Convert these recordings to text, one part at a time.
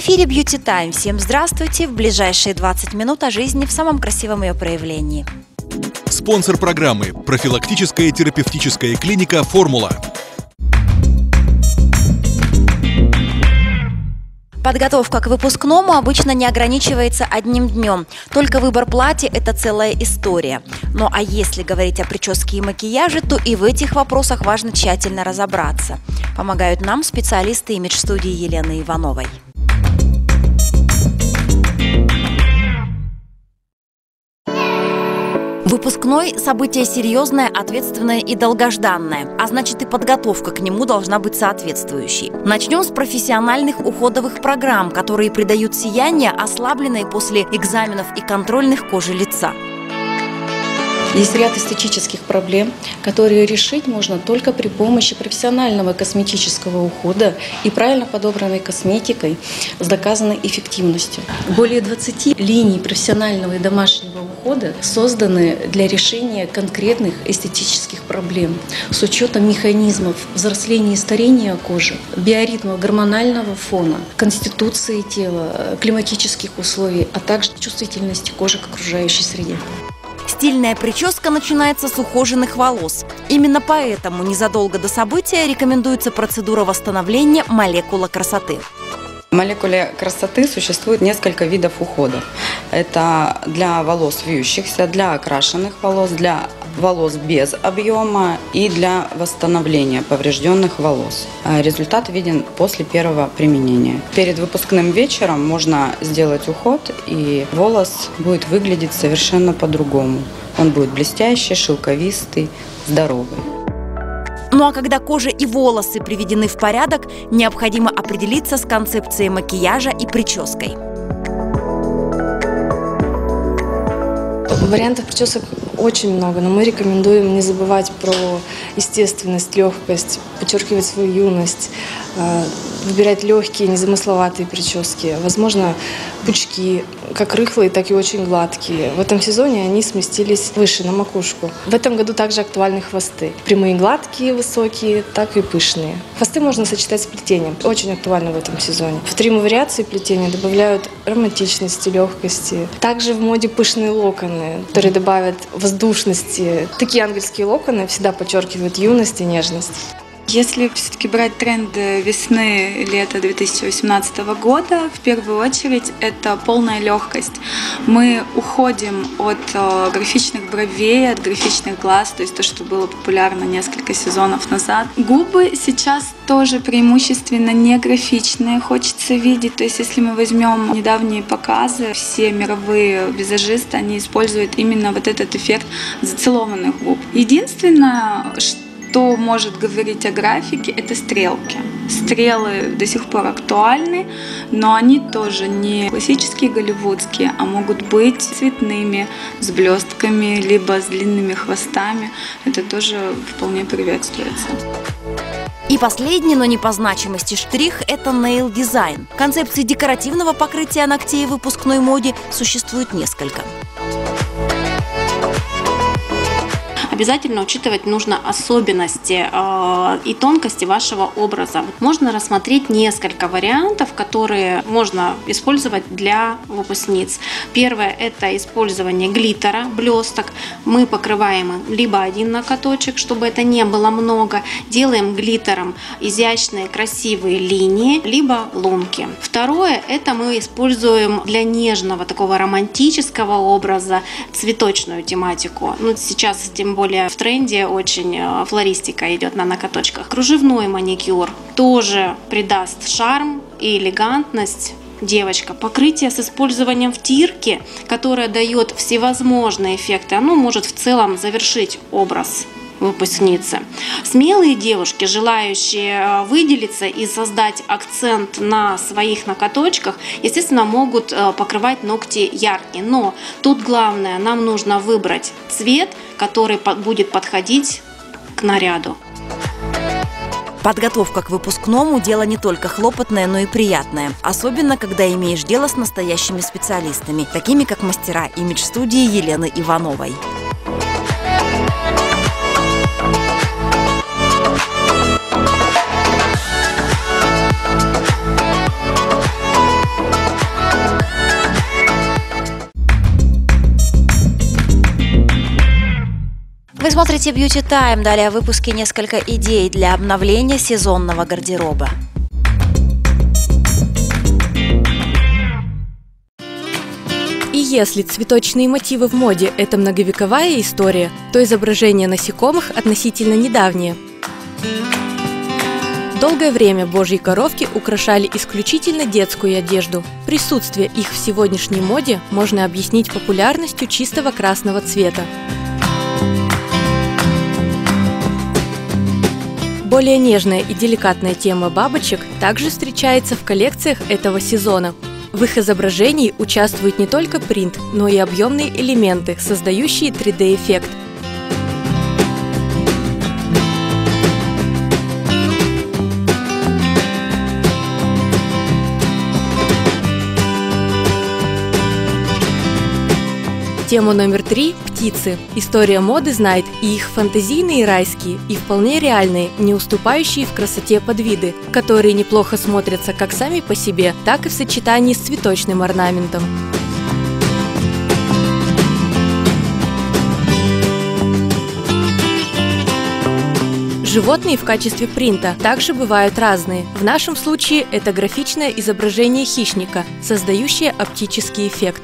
эфире Beauty Time. Всем здравствуйте. В ближайшие 20 минут о жизни в самом красивом ее проявлении. Спонсор программы – профилактическая терапевтическая клиника «Формула». Подготовка к выпускному обычно не ограничивается одним днем. Только выбор платья – это целая история. Ну а если говорить о прическе и макияже, то и в этих вопросах важно тщательно разобраться. Помогают нам специалисты имидж-студии Елены Ивановой. Выпускной – событие серьезное, ответственное и долгожданное, а значит и подготовка к нему должна быть соответствующей. Начнем с профессиональных уходовых программ, которые придают сияние, ослабленной после экзаменов и контрольных кожи лица. Есть ряд эстетических проблем, которые решить можно только при помощи профессионального косметического ухода и правильно подобранной косметикой с доказанной эффективностью. Более 20 линий профессионального и домашнего ухода созданы для решения конкретных эстетических проблем с учетом механизмов взросления и старения кожи, биоритма гормонального фона, конституции тела, климатических условий, а также чувствительности кожи к окружающей среде. Стильная прическа начинается с ухоженных волос. Именно поэтому незадолго до события рекомендуется процедура восстановления молекула красоты. В молекуле красоты существует несколько видов уходов. Это для волос вьющихся, для окрашенных волос, для волос без объема и для восстановления поврежденных волос. Результат виден после первого применения. Перед выпускным вечером можно сделать уход, и волос будет выглядеть совершенно по-другому. Он будет блестящий, шелковистый, здоровый. Ну а когда кожа и волосы приведены в порядок, необходимо определиться с концепцией макияжа и прической. Вариантов причесок очень много, но мы рекомендуем не забывать про естественность, легкость, подчеркивать свою юность, выбирать легкие, незамысловатые прически. Возможно, пучки, как рыхлые, так и очень гладкие. В этом сезоне они сместились выше, на макушку. В этом году также актуальны хвосты. Прямые, гладкие, высокие, так и пышные. Хвосты можно сочетать с плетением. Очень актуально в этом сезоне. В три вариации плетения добавляют романтичности, легкости. Также в моде пышные локоны, которые добавят воздушности. Такие ангельские локоны всегда подчеркивают юность и нежность. Если все-таки брать тренды весны-лета 2018 года, в первую очередь это полная легкость. Мы уходим от графичных бровей, от графичных глаз, то есть то, что было популярно несколько сезонов назад. Губы сейчас тоже преимущественно не графичные, хочется видеть. То есть если мы возьмем недавние показы, все мировые визажисты, они используют именно вот этот эффект зацелованных губ. Единственное, что может говорить о графике, это стрелки. Стрелы до сих пор актуальны, но они тоже не классические голливудские, а могут быть цветными, с блестками, либо с длинными хвостами. Это тоже вполне приветствуется. И последний, но не по значимости штрих – это нейл-дизайн. Концепций декоративного покрытия ногтей в выпускной моде существует несколько. Обязательно учитывать нужно особенности и тонкости вашего образа. Можно рассмотреть несколько вариантов, которые можно использовать для выпускниц. Первое – это использование глиттера, блесток. Мы покрываем им либо один ноготочек, чтобы это не было много, делаем глиттером изящные красивые линии, либо лунки. Второе – это мы используем для нежного такого романтического образа цветочную тематику. Сейчас тем более в тренде очень флористика идет на ноготочках. Кружевной маникюр тоже придаст шарм и элегантность. Девочка, покрытие с использованием втирки, которое дает всевозможные эффекты, оно может в целом завершить образ выпускницы. Смелые девушки, желающие выделиться и создать акцент на своих ноготочках, естественно, могут покрывать ногти яркие. Но тут главное, нам нужно выбрать цвет, который будет подходить к наряду. Подготовка к выпускному – дело не только хлопотное, но и приятное. Особенно, когда имеешь дело с настоящими специалистами, такими как мастера имидж-студии Елены Ивановой. Вы смотрите Beauty Time. Далее в выпуске несколько идей для обновления сезонного гардероба. И если цветочные мотивы в моде – это многовековая история, то изображения насекомых относительно недавние. Долгое время божьи коровки украшали исключительно детскую одежду. Присутствие их в сегодняшней моде можно объяснить популярностью чистого красного цвета. Более нежная и деликатная тема бабочек также встречается в коллекциях этого сезона. В их изображении участвуют не только принт, но и объемные элементы, создающие 3D-эффект. Тему номер 3 – птицы. История моды знает и их фантазийные райские, и вполне реальные, не уступающие в красоте подвиды, которые неплохо смотрятся как сами по себе, так и в сочетании с цветочным орнаментом. Животные в качестве принта также бывают разные. В нашем случае это графичное изображение хищника, создающее оптический эффект.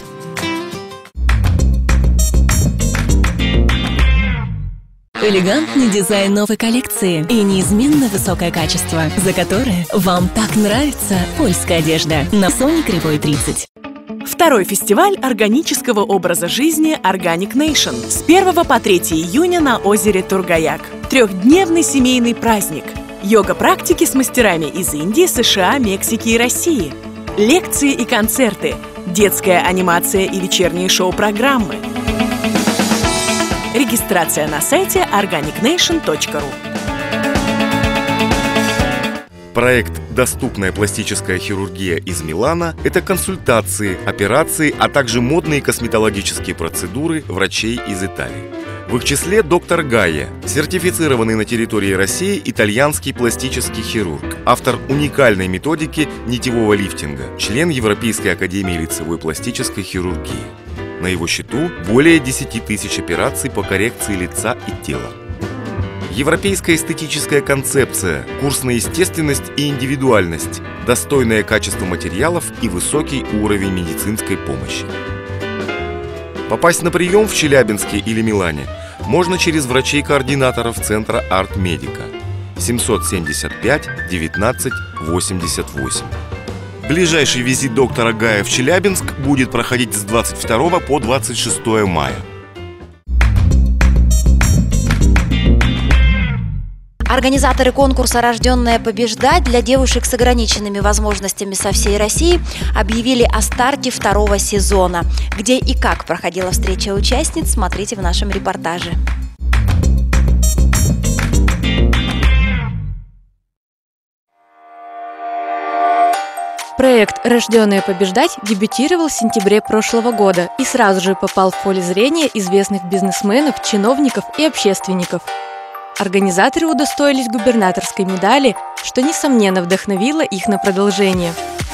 Элегантный дизайн новой коллекции и неизменно высокое качество, за которое вам так нравится польская одежда на Сони Кривой 30. Второй фестиваль органического образа жизни Organic Nation с 1 по 3 июня на озере Тургаяк. Трехдневный семейный праздник. Йога-практики с мастерами из Индии, США, Мексики и России. Лекции и концерты. Детская анимация и вечерние шоу-программы. Регистрация на сайте organicnation.ru. Проект «Доступная пластическая хирургия» из Милана – это консультации, операции, а также модные косметологические процедуры врачей из Италии. В их числе доктор Гайя, сертифицированный на территории России итальянский пластический хирург, автор уникальной методики нитевого лифтинга, член Европейской академии лицевой пластической хирургии. На его счету более 10 тысяч операций по коррекции лица и тела. Европейская эстетическая концепция, курс на естественность и индивидуальность, достойное качество материалов и высокий уровень медицинской помощи. Попасть на прием в Челябинске или Милане можно через врачей-координаторов Центра Арт Медика 775 19 88. Ближайший визит доктора Гая в Челябинск будет проходить с 22 по 26 мая. Организаторы конкурса «Рожденная побеждать» для девушек с ограниченными возможностями со всей России объявили о старте второго сезона. Где и как проходила встреча участниц, смотрите в нашем репортаже. Проект «Рожденная побеждать» дебютировал в сентябре прошлого года и сразу же попал в поле зрения известных бизнесменов, чиновников и общественников. Организаторы удостоились губернаторской медали, что, несомненно, вдохновило их на продолжение.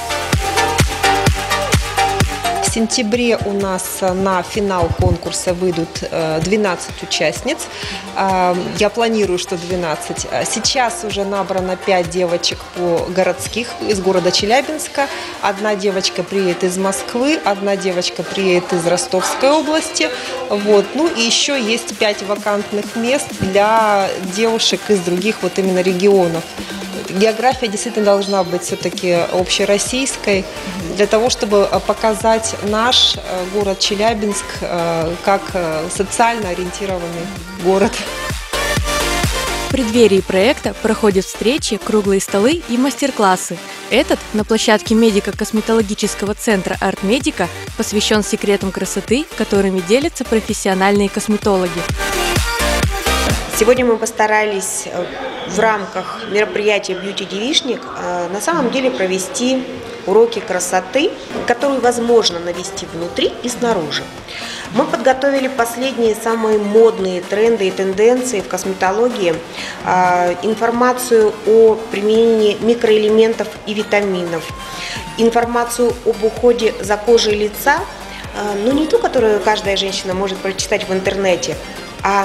В сентябре у нас на финал конкурса выйдут 12 участниц. Я планирую, что 12. Сейчас уже набрано 5 девочек городских из города Челябинска. Одна девочка приедет из Москвы, одна девочка приедет из Ростовской области. Вот. Ну и еще есть 5 вакантных мест для девушек из других вот именно регионов. География действительно должна быть все-таки общероссийской, для того, чтобы показать наш город Челябинск как социально ориентированный город. В преддверии проекта проходят встречи, круглые столы и мастер-классы. Этот на площадке медико-косметологического центра Арт Медика посвящен секретам красоты, которыми делятся профессиональные косметологи. Сегодня мы постарались в рамках мероприятия «Бьюти Девичник» на самом деле провести уроки красоты, которые возможно навести внутри и снаружи. Мы подготовили последние самые модные тренды и тенденции в косметологии, информацию о применении микроэлементов и витаминов, информацию об уходе за кожей лица, но не ту, которую каждая женщина может прочитать в интернете, а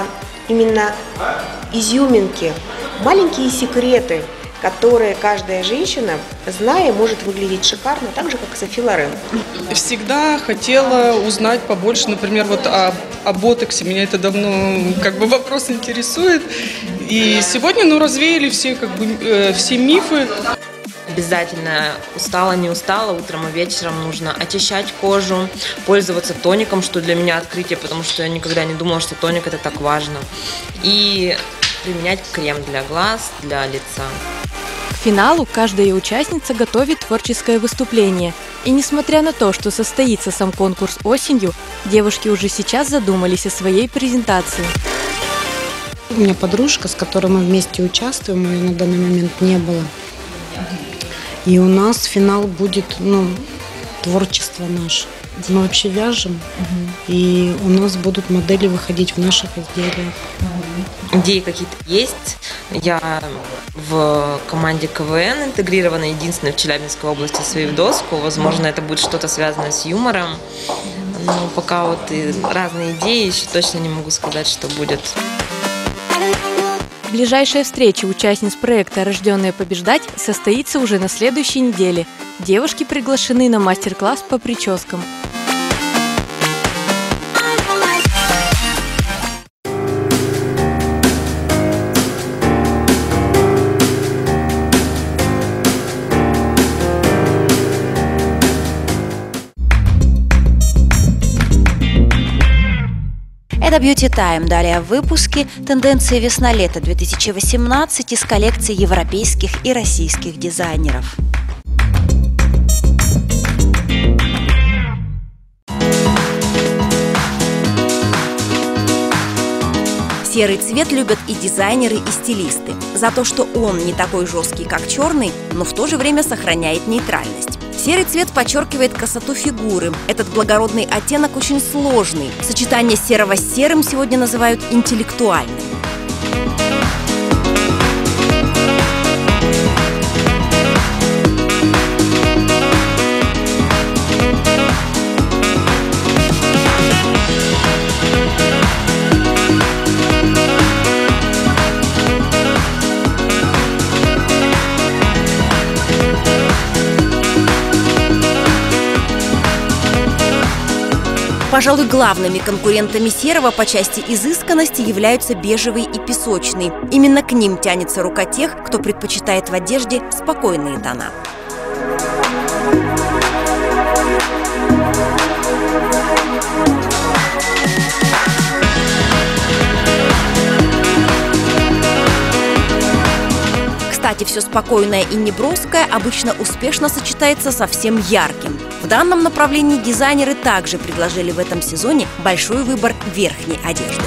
именно изюминки, маленькие секреты, которые каждая женщина, зная, может выглядеть шикарно, так же, как Софи Лорен. Всегда хотела узнать побольше, например, вот о ботоксе. Меня это давно вопрос интересует. И сегодня развеяли все мифы. Обязательно устала, не устала, утром и вечером нужно очищать кожу, пользоваться тоником, что для меня открытие, потому что я никогда не думала, что тоник это так важно. И применять крем для глаз, для лица. К финалу каждая участница готовит творческое выступление. И несмотря на то, что состоится сам конкурс осенью, девушки уже сейчас задумались о своей презентации. У меня подружка, с которой мы вместе участвуем, ее на данный момент не было. И у нас финал будет, творчество наше. Мы вообще вяжем, и у нас будут модели выходить в наших изделиях. Идеи какие-то есть. Я в команде КВН интегрирована, единственная в Челябинской области, Свиридовску. Возможно, это будет что-то связанное с юмором. Но пока и разные идеи, еще точно не могу сказать, что будет. Ближайшая встреча участниц проекта «Рожденные побеждать» состоится уже на следующей неделе. Девушки приглашены на мастер-класс по прическам. Это Beauty Time. Далее в выпуске тенденции весна-лето 2018 из коллекции европейских и российских дизайнеров. Серый цвет любят и дизайнеры, и стилисты. За то, что он не такой жесткий, как черный, но в то же время сохраняет нейтральность. Серый цвет подчеркивает красоту фигуры. Этот благородный оттенок очень сложный. Сочетание серого с серым сегодня называют интеллектуальным. Пожалуй, главными конкурентами серого по части изысканности являются бежевый и песочный. Именно к ним тянется рука тех, кто предпочитает в одежде спокойные тона. Кстати, все спокойное и неброское обычно успешно сочетается со всем ярким. В данном направлении дизайнеры также предложили в этом сезоне большой выбор верхней одежды.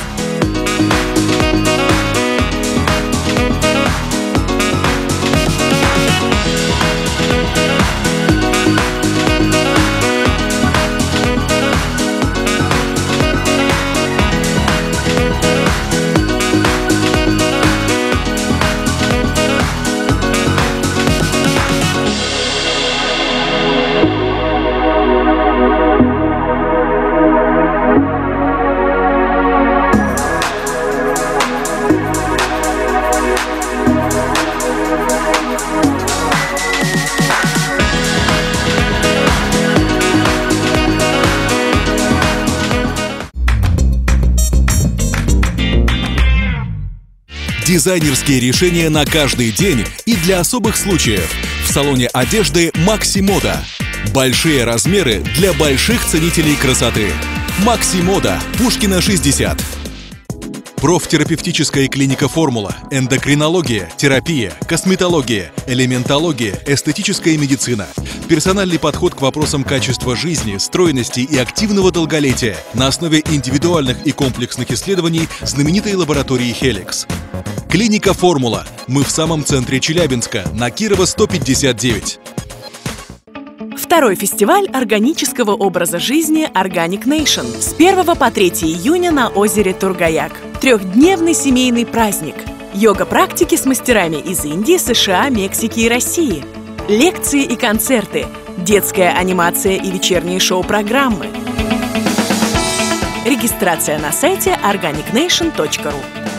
Дизайнерские решения на каждый день и для особых случаев. В салоне одежды Maxi Moda. Большие размеры для больших ценителей красоты. Maxi Moda, Пушкина, 60. Профтерапевтическая клиника «Формула», эндокринология, терапия, косметология, элементология, эстетическая медицина. Персональный подход к вопросам качества жизни, стройности и активного долголетия на основе индивидуальных и комплексных исследований знаменитой лаборатории «Хеликс». Клиника «Формула». Мы в самом центре Челябинска, на Кирова, 159. Второй фестиваль органического образа жизни Organic Nation с 1 по 3 июня на озере Тургаяк. Трехдневный семейный праздник. Йога-практики с мастерами из Индии, США, Мексики и России. Лекции и концерты. Детская анимация и вечерние шоу-программы. Регистрация на сайте organicnation.ru.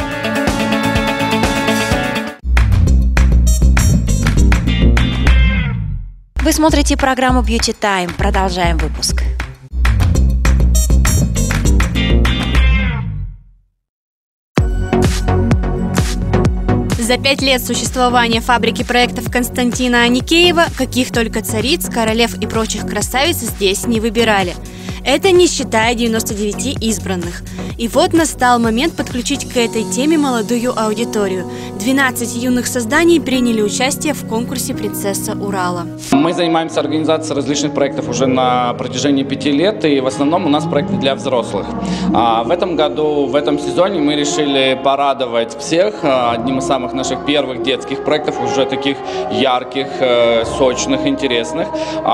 Вы смотрите программу Beauty Time. Продолжаем выпуск. За 5 лет существования фабрики проектов Константина Аникеева каких только цариц, королев и прочих красавиц здесь не выбирали. Это не считая 99 избранных. И вот настал момент подключить к этой теме молодую аудиторию. 12 юных созданий приняли участие в конкурсе «Принцесса Урала». Мы занимаемся организацией различных проектов уже на протяжении 5 лет, и в основном у нас проекты для взрослых. В этом году, в этом сезоне мы решили порадовать всех одним из самых наших первых детских проектов, уже таких ярких, сочных, интересных.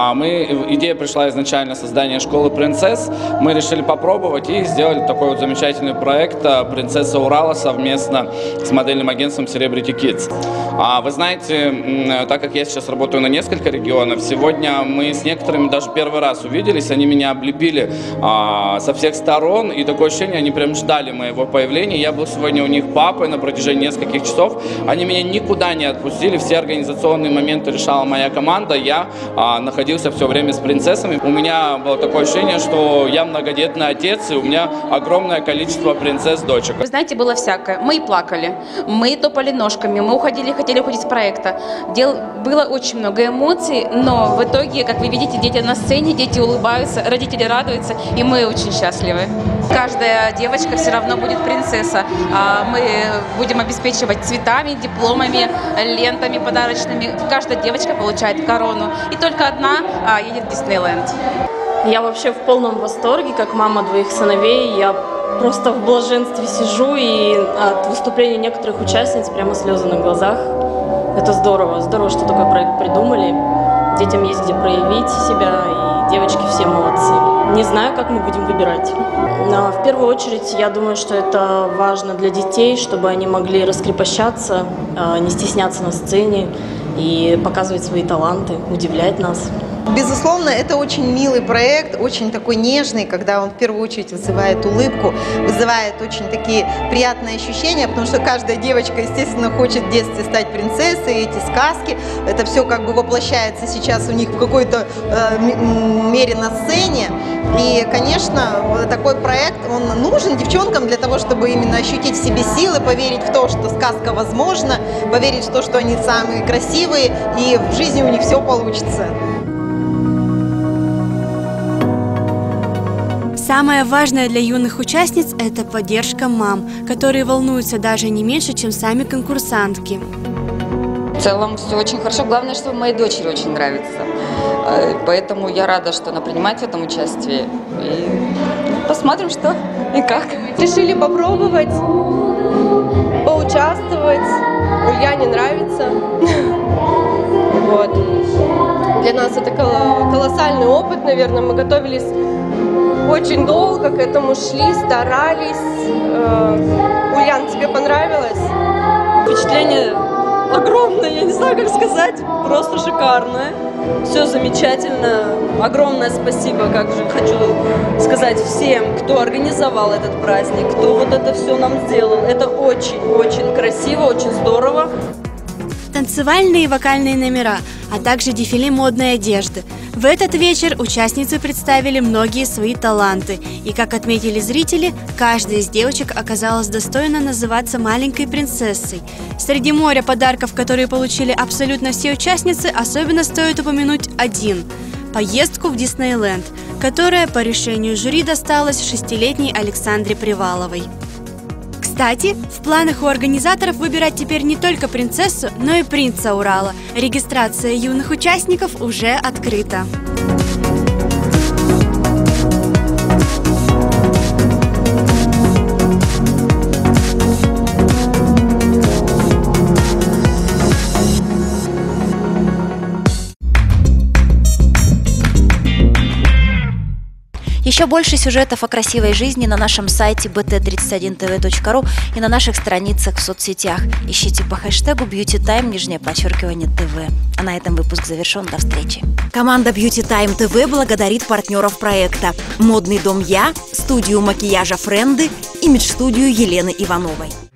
Идея пришла изначально создания школы принцесс. Мы решили попробовать и сделали такой вот замечательный проект «Принцесса Урала» совместно с модельным агентством Celebrity Kids. Вы знаете, так как я сейчас работаю на несколько регионов, сегодня мы с некоторыми даже первый раз увиделись, они меня облепили со всех сторон, и такое ощущение, они прям ждали моего появления. Я был сегодня у них папой на протяжении нескольких часов, они меня никуда не отпустили, все организационные моменты решала моя команда, я находился все время с принцессами. У меня было такое ощущение, что я многодетный отец, и у меня огромное количество принцесс-дочек. Вы знаете, было всякое. Мы и плакали, мы топали ножками, мы хотели уходить с проекта. Было очень много эмоций, но в итоге, как вы видите, дети на сцене, дети улыбаются, родители радуются, и мы очень счастливы. Каждая девочка все равно будет принцесса. Мы будем обеспечивать цветами, дипломами, лентами подарочными. Каждая девочка получает корону, и только одна едет в Диснейленд. Я вообще в полном восторге, как мама двоих сыновей. Я просто в блаженстве сижу, и от выступления некоторых участниц прямо слезы на глазах. Это здорово. Здорово, что такой проект придумали. Детям есть где проявить себя, и девочки все молодцы. Не знаю, как мы будем выбирать. Но в первую очередь, я думаю, что это важно для детей, чтобы они могли раскрепощаться, не стесняться на сцене и показывать свои таланты, удивлять нас. Безусловно, это очень милый проект, очень такой нежный, когда он в первую очередь вызывает улыбку, вызывает очень такие приятные ощущения, потому что каждая девочка, естественно, хочет в детстве стать принцессой, эти сказки, это все как бы воплощается сейчас у них в какой-то мере на сцене. И, конечно, такой проект, он нужен девчонкам для того, чтобы именно ощутить в себе силы, поверить в то, что сказка возможна, поверить в то, что они самые красивые, и в жизни у них все получится. Самое важное для юных участниц – это поддержка мам, которые волнуются даже не меньше, чем сами конкурсантки. В целом все очень хорошо. Главное, что моей дочери очень нравится. Поэтому я рада, что она принимает в этом участие. И посмотрим, что и как. Решили попробовать, поучаствовать. Ульяне нравится. Вот. Для нас это колоссальный опыт, наверное. Мы готовились очень долго, к этому шли, старались. Ульян, тебе понравилось? Впечатление огромное, я не знаю, как сказать, просто шикарное. Все замечательно. Огромное спасибо, как же хочу сказать всем, кто организовал этот праздник, кто вот это все нам сделал. Это очень-очень красиво, очень здорово. Танцевальные и вокальные номера, а также дефиле модной одежды. В этот вечер участницы представили многие свои таланты, и, как отметили зрители, каждая из девочек оказалась достойна называться маленькой принцессой. Среди моря подарков, которые получили абсолютно все участницы, особенно стоит упомянуть один – поездку в Диснейленд, которая по решению жюри досталась 6-летней Александре Приваловой. Кстати, в планах у организаторов выбирать теперь не только принцессу, но и принца Урала. Регистрация юных участников уже открыта. Еще больше сюжетов о красивой жизни на нашем сайте bt31tv.ru и на наших страницах в соцсетях. Ищите по хэштегу BeautyTime_TV. А на этом выпуск завершен. До встречи. Команда Beauty Time TV благодарит партнеров проекта: Модный дом Я, студию макияжа Френды, имидж-студию Елены Ивановой.